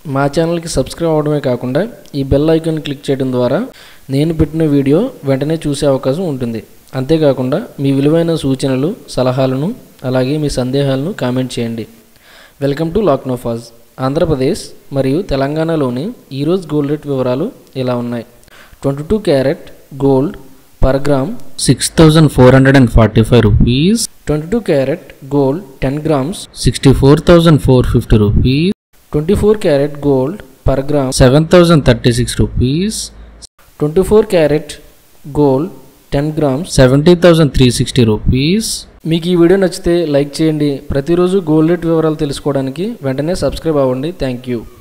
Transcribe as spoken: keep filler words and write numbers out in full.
మా ఛానల్కి సబ్స్క్రైబ్ అవడమే కాకుండా ఈ బెల్ ఐకాన్ క్లిక్ చేయడం ద్వారా నేను పెట్టిన వీడియో వెంటనే చూసే అవకాశం ఉంటుంది. అంతేకాకుండా మీ విలువైన సూచనలు సలహాలను అలాగే మీ సందేహాలను కామెంట్ చేయండి. Welcome to లాక్నోఫాజ్. ఆంధ్రప్రదేశ్ మరియు తెలంగాణలోని ఈరోజు గోల్డ్ రేట్ వివరాలు ఇలా ఉన్నాయి. Twenty two carat gold per gram six thousand four hundred and forty five rupees. Twenty two carat gold ten grams sixty four thousand four fifty rupees. Twenty four carat gold per gram seven thousand thirty six rupees. Twenty four carat gold ten grams seventy thousand three sixty rupees. మీకు ఈ video నచ్చితే like చేయండి. ప్రతిరోజు gold rate వివరాలు తెలుసుకోవడానికి వెంటనే subscribe అవ్వండి. Thank you.